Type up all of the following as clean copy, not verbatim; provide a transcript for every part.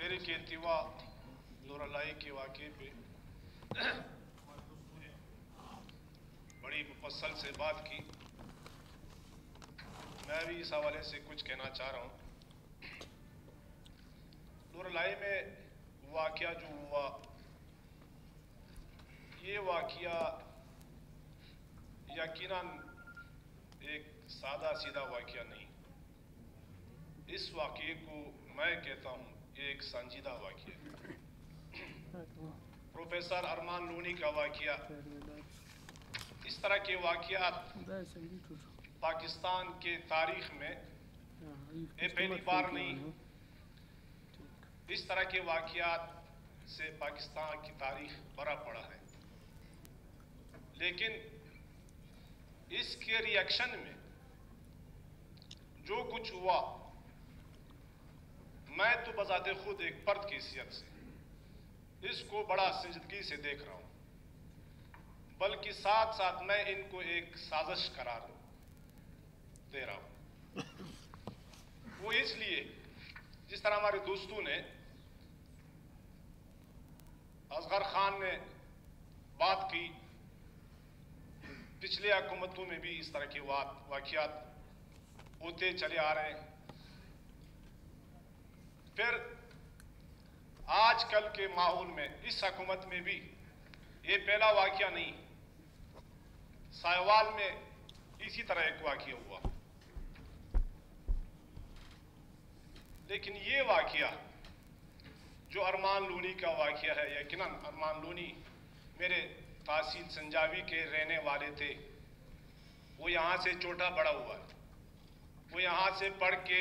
زیر کے التوا لورالai کے واقعے پہ بڑی مفصل سے بات کی. میں بھی اس حوالے سے کچھ کہنا چاہ رہا ہوں. لورالai میں واقعہ جو ہوا، یہ واقعہ یقیناً ایک سادہ سیدھا واقعہ نہیں. اس واقعے کو میں کہتا ہوں ایک سنجیدہ واقعہ. پروفیسر ارمان لونی کا واقعہ، اس طرح کے واقعات پاکستان کے تاریخ میں یہ پہلی بار نہیں. اس طرح کے واقعات سے پاکستان کی تاریخ بھرا پڑا ہے، لیکن اس کے ری ایکشن میں جو کچھ ہوا، میں تو بذات خود ایک فرد کی حیثیت سے اس کو بڑا سنجیدگی سے دیکھ رہا ہوں، بلکہ ساتھ ساتھ میں ان کو ایک سازش قرار دے رہا ہوں. وہ اس لیے جس طرح ہمارے دوستوں نے، اصغر خان نے بات کی، پچھلے حکومتوں میں بھی اس طرح کے واقعات ہوتے چلے آ رہے ہیں. پھر آج کل کے ماحول میں اس حکومت میں بھی یہ پہلا واقعہ نہیں. سائیوال میں اسی طرح ایک واقعہ ہوا، لیکن یہ واقعہ جو ارمان لونی کا واقعہ ہے، یقیناً ارمان لونی میرے تحصیل سنجاوی کے رہنے والے تھے. وہ یہاں سے چھوٹا بڑا ہوا، وہ یہاں سے پڑھ کے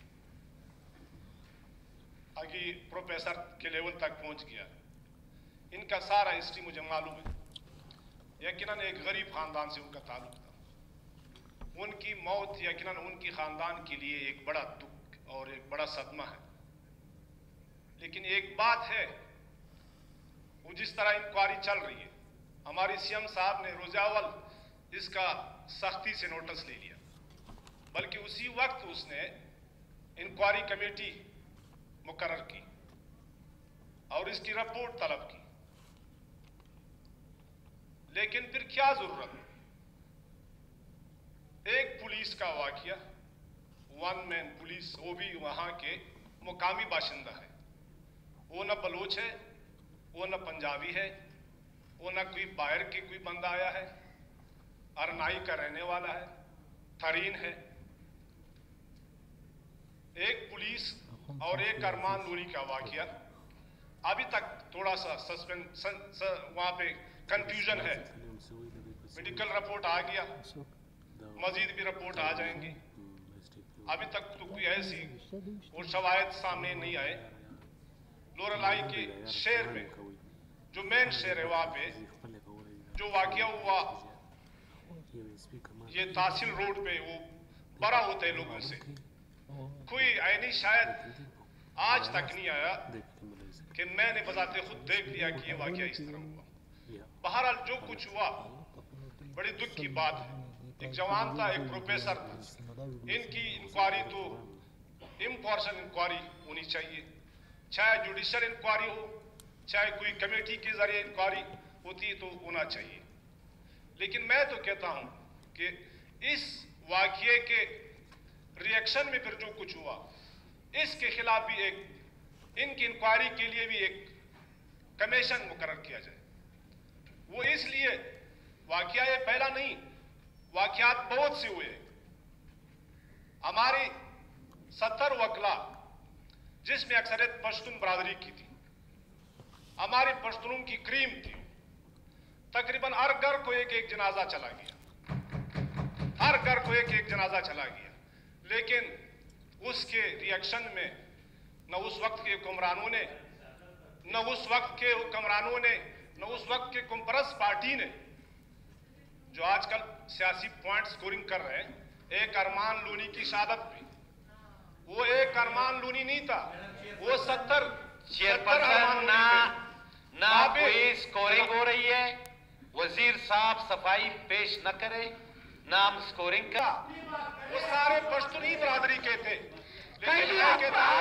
آگے پروفیسر کے لیول تک پہنچ گیا. ان کا سارا ہسٹری مجھے معلوم ہے. یقیناً ایک غریب خاندان سے ان کا تعلق تھا. ان کی موت یقیناً ان کی خاندان کے لیے ایک بڑا دکھ اور ایک بڑا صدمہ ہے. لیکن ایک بات ہے، وہ جس طرح انکوائری چل رہی ہے، ہماری سی ایم صاحب نے روز اول اس کا سختی سے نوٹس لے لیا، بلکہ اسی وقت اس نے انکوائری کمیٹی مقرر کی اور اس کی رپورٹ طلب کی. لیکن پھر کیا ضرورت؟ ایک پولیس کا واقعہ، ون مین پولیس، وہ بھی وہاں کے مقامی باشندہ ہے. وہ نہ بلوچ ہے، وہ نہ پنجابی ہے، وہ نہ کوئی باہر کے کوئی بندہ آیا ہے، ارنائی کا رہنے والا ہے، تھرین ہے. ایک پولیس اور ایک ارمان لونی کا واقعہ. ابھی تک تھوڑا سا سسپینس وہاں پہ کنفیوژن ہے. میڈیکل رپورٹ آ گیا، مزید بھی رپورٹ آ جائیں گی. ابھی تک تو کوئی ایسی اور شواہد سامنے نہیں آئے. لورالai کے شہر میں جو مین شہر ہے، وہاں پہ جو واقعہ ہوا، یہ تحصیل روڈ پہ، وہ بڑا ہوتا ہے لوگوں سے. کوئی عینی شاید آج تک نہیں آیا کہ میں نے بذات خود دیکھ لیا کہ یہ واقعہ اس طرح ہوا. بہرحال جو کچھ ہوا بڑی دکھ کی بات ہے. ایک جوان تھا، ایک پروفیسر تھا. ان کی انکوائری تو امپارشل انکوائری ہونی چاہیے، چاہے جوڈیشل انکوائری ہو، چاہے کوئی کمیٹی کے ذریعے انکوائری ہوتی تو ہونا چاہیے. لیکن میں تو کہتا ہوں کہ اس واقعے کے ری ایکشن میں پھر جو کچھ ہوا، اس کے خلاف بھی ایک ان کی انکوائری کے لیے بھی ایک کمیشن مقرر کیا جائے. وہ اس لیے واقعہ یہ پہلا نہیں، واقعات بہت سے ہوئے. ہماری 70 وکلا جس میں اکثریت پشتون برادری کی تھی، ہماری پشتونوں کی کریم تھی. تقریباً ہر گھر کو ایک ایک جنازہ چلا گیا، ہر گھر کو ایک ایک جنازہ چلا گیا. لیکن اس کے ری ایکشن میں نہ اس وقت کے حکمرانوں نے، نہ اس وقت کے حکمرانوں نے، نہ اس وقت کے کمپرس پارٹی نے، جو آج کل سیاسی پوائنٹ سکورنگ کر رہے ہیں. ایک ارمان لونی کی شہادت پہ، وہ ایک ارمان لونی نہیں تھا، وہ 70 چیئرپرسن نہ کوئی سکورنگ ہو رہی ہے. وزیر صاحب صفائی پیش نہ کرے، نہ ہم سکورنگ کا. وہ سارے پشتونی برادری کے تھے. آپ بھی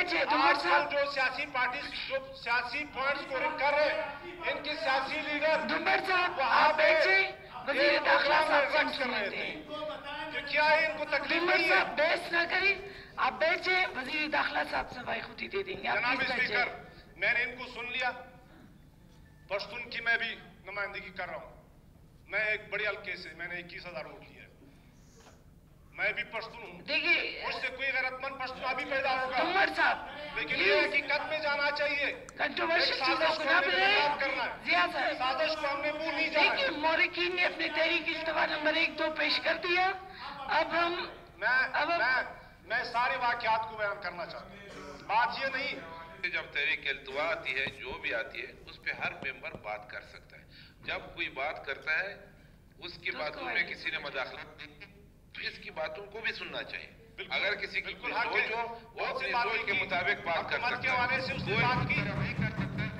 आजकल जो सियासी पार्टी जो सियासी पॉइंट स्कोरिंग कर रहे हैं, इनके सियासी लीडर दुमर साहब आप बेचे वजीर दाखिला साहब फंड कर रहे थे, क्या इनको तकलीफ दुमर नहीं है? साहब बेस ना करें, आप बेचे वजीर दाखिला साहब सफाई खुद ही दे देंगे। जनाब स्पीकर, मैंने इनको सुन लिया। पश्तून की मैं भी नुमाइंदगी कर रहा हूँ। मैं एक बड़ी हल्के से मैंने 21,000 वोट लिया है। मैं भी पश्तून हूँ, देखिए मुझसे कोई गैरतमंद पश्तून अभी पैदा होगा, दुमर साहब लेकिन ये हकीकत में जाना चाहिए। कंट्रोवर्शियल चीजों साजिश को को ना हमें मिले बर्बाद करना है। जिया साहब, साजिश को हमने भूल नहीं जाना। देखिए मोरिकीन ने अपनी तहरीक इल्तवा नंबर 1-2 पेश कर दिया। अब हम मैं सारे वाकयात को बयान करना चाहता हूँ। बात ये नहीं, जब तहरीक इल्तवा आती है, जो भी आती है, उस पे हर मेंबर बात कर सकता है। जब कोई बात करता है, उसकी बातों में किसी ने मदाखलत की, तो इसकी बातों को भी सुनना चाहिए। अगर किसी की कोई सोच हो, वो अपनी सोच के मुताबिक बात कर सकता है।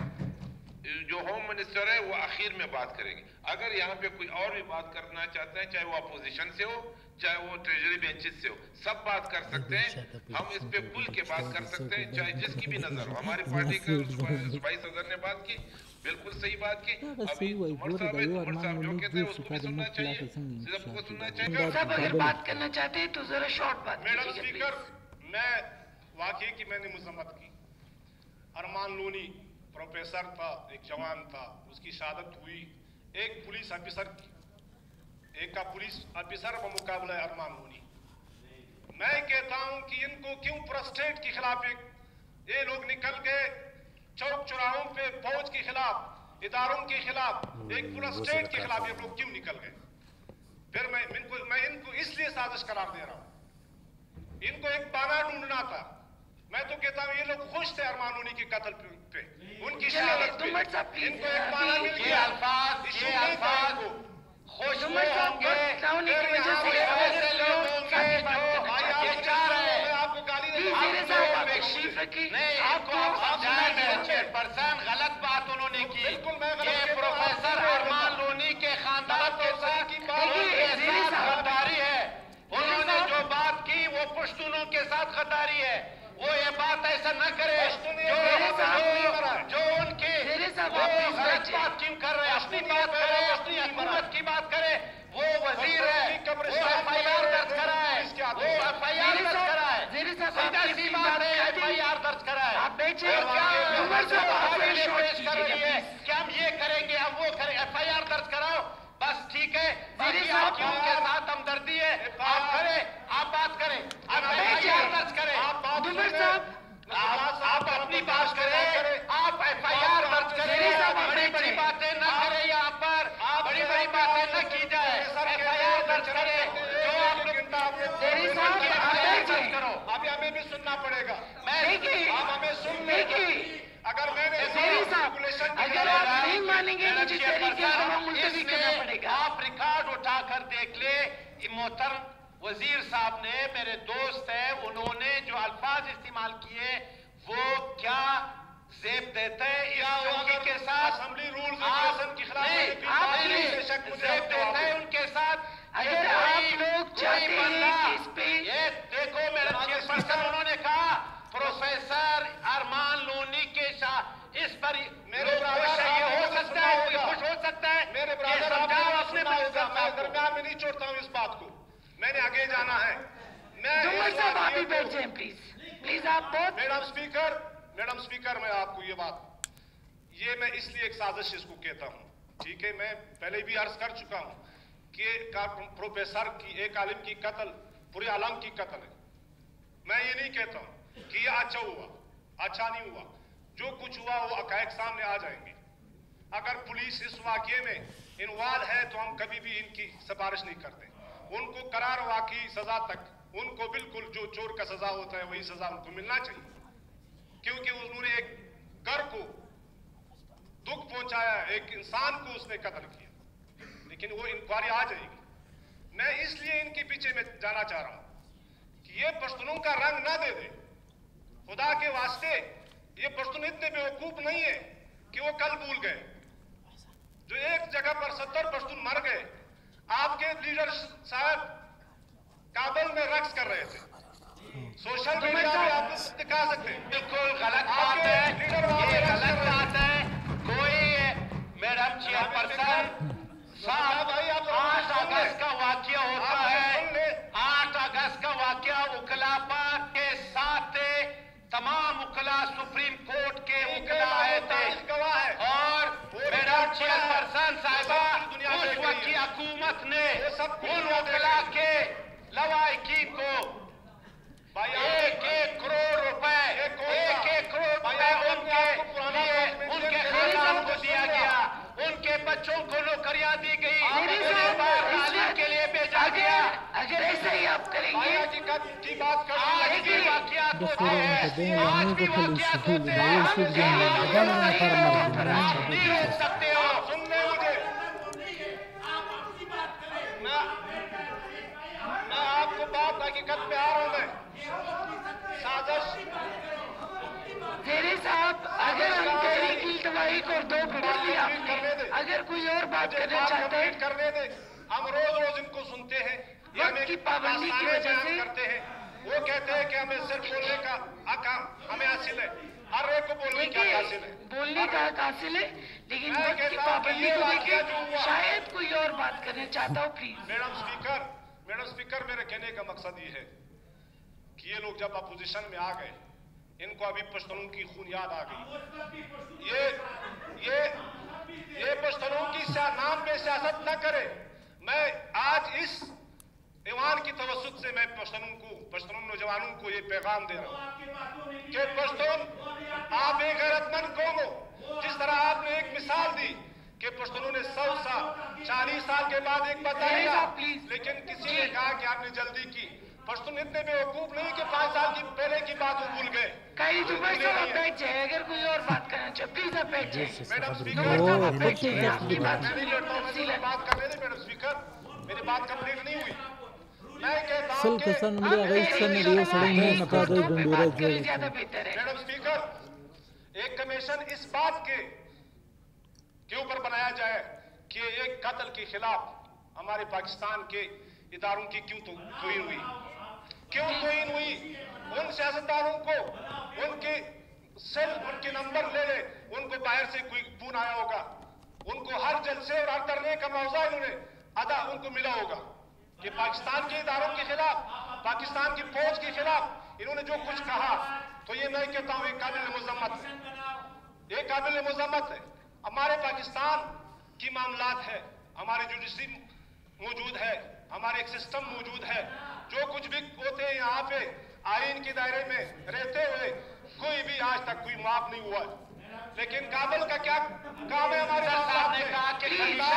जो होम मिनिस्टर है वो आखिर में बात करेंगे। अगर यहाँ पे कोई और भी बात करना चाहते हैं, चाहे वो अपोजिशन से हो, चाहे वो ट्रेजरी बेंचेस से हो, सब बात कर सकते हैं। हम इस पे खुल के बात कर सकते हैं, चाहे जिसकी भी नजर हो। हमारी पार्टी के सूबाई सदर ने बात की, बिल्कुल सही बात की। अभी उमर साहब जो कहते हैं उसको भी सुनना चाहिए, सबको सुनना चाहिए। सब अगर बात करना चाहते हैं तो जरा शॉर्ट बात मैडम कीजिए स्पीकर, मैं वाकई की मैंने मजम्मत की। अरमान लोनी प्रोफेसर था, एक जवान था, उसकी शहादत हुई एक पुलिस ऑफिसर की, एक का पुलिस ऑफिसर का मुकाबला है अरमान लोनी। मैं कहता हूं कि इनको क्यों प्रेसिडेंट के खिलाफ ये लोग निकल गए चौक चौराहों पे, फौज के खिलाफ, इदारों के खिलाफ, एक प्रेसिडेंट के खिलाफ ये लोग क्यों निकल गए? फिर मैं इनको इसलिए साजिश करार दे रहा हूं। इनको एक बहाना ढूंढना था। मैं तो कहता हूं ये लोग खुश थे अरमान लोनी के कत्ल पे, उनकी शहादत पे। इनको एक बहाना मिल गया। ये अल्फाज खुश होंगे, की वजह से ऐसे लोग होंगे जो ये चाह रहे हैं। आपको गाली नहीं, आपको चेयरपर्सन गलत बात उन्होंने की। बिल्कुल मैं गलत ये कहता हूं। प्रोफेसर अरमान लोनी के खानदान के साथ गद्दारी है। उन्होंने जो बात की वो पश्तूनों के साथ गद्दारी है। वो ये बात ऐसा न करे जो उनकी वो गलत बात क्यों कर रहे हैं। अपनी बात करे, अपनी हुकूमत की बात करे। वो वजीर है, वो FIR दर्ज कराए, वो FIR दर्ज कराए। सीधा सी बात है, FIR दर्ज कराए। आप बेचे और क्या पेश पेश कर रही है कि हम ये करेंगे, अब वो करें। FIR दर्ज कराओ, बस ठीक है। बाकी आपकी उनके साथ हमदर्दी है, आप करें, आप बात करें, आप FIR दर्ज करें। आप अपनी बात करें, आप FIR दर्ज करें। बड़ी बड़ी बातें न करें, यहाँ पर बड़ी बड़ी बातें न की जाए। FIR दर्ज करें, जो आप लोग दर्ज करो। अभी हमें भी सुनना पड़ेगा। आप हमें सुन लेंगे। अगर मैंने अगर आप नहीं मानेंगे मुझे तरीके से मुलतवी करना पड़ेगा। आप रिकॉर्ड उठाकर देख ले। मोहतरम वजीर साहब ने, मेरे दोस्त है, उन्होंने जो अल्फाज इस्तेमाल किए वो क्या जेब देते हैं इस चौकी के साथ। असेंबली रूल्स रेगुलेशन के खिलाफ जेब देते हैं उनके साथ। अगर आप लोग चाहते हैं कि इस पे ये देखो मेरा चेयरपर्सन, उन्होंने कहा प्रोफेसर अरमान लोनी के इस पर मेरे ये हो सकता है, कोई खुश हो सकता है। मेरे ब्रदर अपने दरमियान में नहीं छोड़ता हूँ इस बात को। मैंने आगे जाना है। प्लीज आप बहुत मैडम स्पीकर, मैं आपको ये मैं इसलिए एक साजिश इसको कहता हूँ, ठीक है। मैं पहले भी अर्ज कर चुका हूँ कि प्रोफेसर की, एक आलिम की कत्ल पूरे आलम की कत्ल है। मैं ये नहीं कहता हूँ कि ये अच्छा हुआ, अच्छा नहीं हुआ। जो कुछ हुआ वो हकायक सामने आ जाएंगे। अगर पुलिस इस वाकये में इन्वॉल्व है तो हम कभी भी इनकी सिफारिश नहीं करते। उनको करार वाकई सजा तक, उनको बिल्कुल जो चोर का सजा होता है वही सजा उनको मिलना चाहिए, क्योंकि उन्होंने एक घर को दुख पहुंचाया, एक इंसान को उसने कत्ल किया। लेकिन वो इंक्वायरी आ जाएगी। मैं इसलिए इनके पीछे में जाना चाह रहा हूं कि ये पश्तूनों का रंग ना दे दे। खुदा के वास्ते, ये पश्तून इतने बेवकूफ नहीं है कि वो कल भूल गए। जो एक जगह पर 70 पश्तून मर गए, आपके लीडर साहब काबुल में रक्स कर रहे थे, सोशल मीडिया पे आप दिखा सकते हैं। बिल्कुल गलत बात है, ये गलत बात है। कोई मैडम चेयरपर्सन साहब 8 अगस्त का वाकया होता है, 8 अगस्त का वाकया उकला पर के साथ तमाम उकला सुप्रीम कोर्ट के उकला आए थे और मैडम चेयरपर्सन साहिबा उस वक्त की हुकूमत ने उन उकला के लवाहिकीन को 1-1 करोड़ रुपए उनके खानदान को दिया गया, उनके बच्चों को नौकरियां दी गई, तालीम के लिए भेजा गया। अगर ऐसा ही आप करेंगे की बात कर आज भी वाकयात होते हैं, आज भी वाकयात होते हैं, नहीं रोक सकते हो। सुनने मुझे, मैं आपको बात हकीकत पे आ रहा हूं। मैं साजिश जेरे साहब, अगर हम तहरीक इल्तवाई को 2 मिनट लिया आपने, अगर कोई और बात करना चाहते हैं करने दे। हम रोज रोज इनको सुनते हैं, वक्त की पाबंदी की वजह से करते हैं। वो कहते हैं कि हमें सिर्फ बोलने का हक हमें हासिल है, हर एक को बोलने का हक हासिल है, बोलने का हक हासिल है, लेकिन वक्त की पाबंदी को देखिए, शायद कोई और बात करना चाहता हो, प्लीज। मैडम स्पीकर, मेरे कहने का मकसद ये है कि ये लोग जब अपोजिशन में आ गए, इनको अभी पश्तूनों की खून याद आ गई। ये पश्तूनों की नाम पे सियासत न करे। मैं आज इस ईवान की तवस्सुत से मैं पश्तून नौजवानों को ये पैगाम दे रहा हूं कि पश्तून, आप एक गैरतमंद कौम हो। जिस तरह आपने एक मिसाल दी कि पश्तूनों ने 100 साल 40 साल के बाद एक बता दिया, लेकिन किसी ने कहा कि आपने जल्दी की। पश्तून इतने बेवकूफ नहीं कि 5 साल की पहले की बात वो भूल गए। कहीं दुमर साहब आप बैठ जाए, अगर कोई और बात करना चाहे प्लीज आप बैठ जाए। मैडम स्पीकर, दुमर साहब आप बैठ जाए, आपकी बात मैं नहीं लड़ता हूं, मुझे बात करने दे। मैडम स्पीकर, मेरी बात कंप्लीट नहीं हुई। मैं कहता हूं कि ज्यादा बेहतर है। मैडम स्पीकर, एक कमीशन इस बात के ऊपर बनाया जाए कि एक कत्ल के खिलाफ हमारे पाकिस्तान के इदारों की क्यों तोहीन हुई। उन सियासतदानों को उनके नंबर ले ले, उनको बाहर से कोई फोन आया होगा, उनको हर जलसे और हर धरने का मौजा उनको मिला होगा कि पाकिस्तान के इदारों के खिलाफ, पाकिस्तान की फौज के खिलाफ इन्होंने जो कुछ कहा, तो ये मैं कहता हूं एक काबिल मुज़म्मत है। हमारे पाकिस्तान की मामलात है, हमारी जुडिशरी मौजूद है, हमारे एक सिस्टम मौजूद है। जो कुछ भी होते हैं यहाँ पे आईन के दायरे में रहते हुए कोई भी आज तक कोई माफ नहीं हुआ। लेकिन काबिल का क्या काम है? हमारे साहब ने कहा कि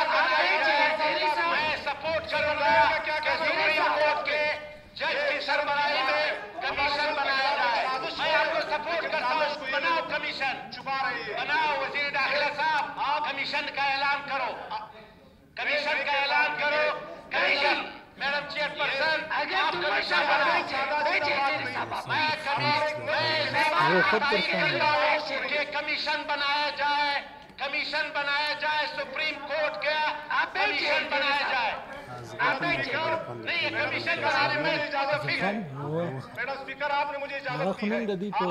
मैं सपोर्ट करूंगा कि सुप्रीम कोर्ट के जज की सरबराही में कमीशन बनाया जाए। मैं आपको सपोर्ट करता हूं, बनाओ कमीशन, छुपा रही है, बनाओ। वजीर दाखिला साहब, कमीशन का ऐलान करो, कमीशन का ऐलान करो। कमीशन मैडम चेयरपर्सन, अगर दुमर साहब कमीशन बनाया जाए, सुप्रीम कोर्ट का कमीशन बनाया जाए। नहीं, कमीशन बनाने में इजाजत है। मैडम स्पीकर, आपने मुझे इजाजत दी है।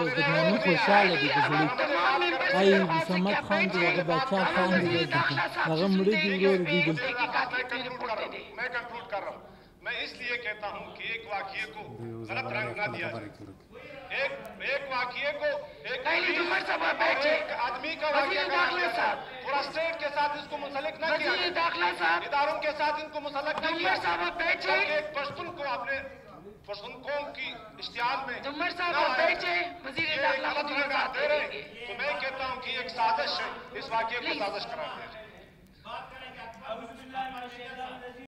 मैं कंक्लूड कर रहा हूं। मैं इसलिए कहता हूं कि एक वाकये को गलत रंग न दिया जाए। एक वाकये को एक आदमी का वाकया पूरा स्टेट के साथ इसको मुंसलिक न किया, इदारों के साथ इनको मुंसलिक न किया। एक पश्तून को आपने पश्तून कौम की इश्तिहार में बैठ जाए, वजीर दाखिला गलत रंग आप दे रहे हैं। तो मैं कहता हूं कि एक साजिश है, इस वाकये को साजिश करार दिया जाए।